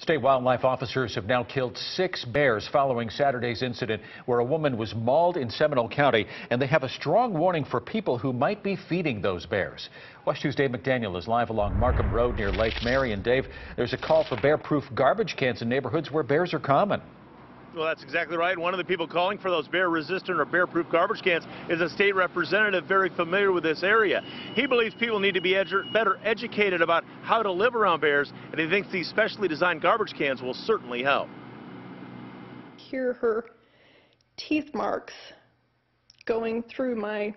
State wildlife officers have now killed 6 bears following Saturday's incident where a woman was mauled in Seminole County, and they have a strong warning for people who might be feeding those bears. WESH 2's Dave McDaniel is live along Markham Road near Lake Mary. And Dave, there's a call for bear-proof garbage cans in neighborhoods where bears are common. Well, that's exactly right. One of the people calling for those bear-resistant or bear-proof garbage cans is a state representative very familiar with this area. He believes people need to be better educated about how to live around bears, and he thinks these specially designed garbage cans will certainly help. Hear her teeth marks going through my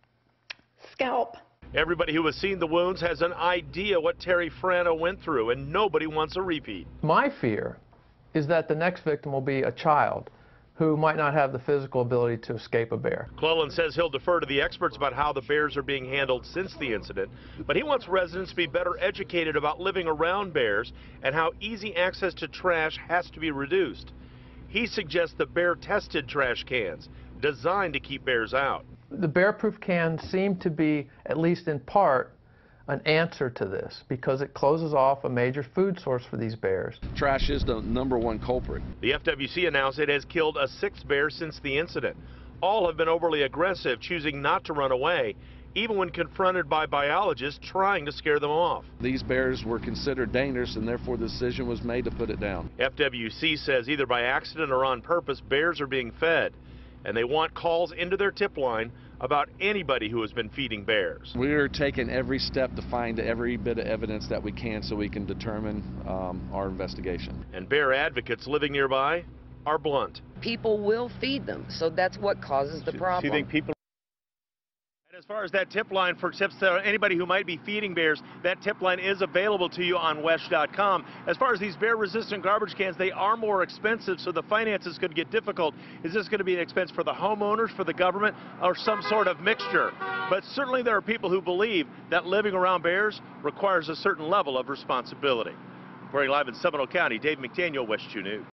scalp. Everybody who has seen the wounds has an idea what Terry Frano went through, and nobody wants a repeat. My fear is that the next victim will be a child who might not have the physical ability to escape a bear. Cleland says he'll defer to the experts about how the bears are being handled since the incident, but he wants residents to be better educated about living around bears and how easy access to trash has to be reduced. He suggests the bear-tested trash cans, designed to keep bears out. The bear-proof cans seem to be, at least in part, an answer to this because it closes off a major food source for these bears. Trash is the #1 culprit. The FWC announced it has killed a 6th bear since the incident. All have been overly aggressive, choosing not to run away, even when confronted by biologists trying to scare them off. These bears were considered dangerous, and therefore the decision was made to put it down. FWC says either by accident or on purpose, bears are being fed, and they want calls into their tip line about anybody who has been feeding bears. We're taking every step to find every bit of evidence that we can so we can determine our investigation. And bear advocates living nearby are blunt. People will feed them, so that's what causes the problem. Do you think people... And as far as that tip line for tips to anybody who might be feeding bears, that tip line is available to you on WESH.com. As far as these bear-resistant garbage cans, they are more expensive, so the finances could get difficult. Is this going to be an expense for the homeowners, for the government, or some sort of mixture? But certainly there are people who believe that living around bears requires a certain level of responsibility. Reporting live in Seminole County, Dave McDaniel, WESH 2 News.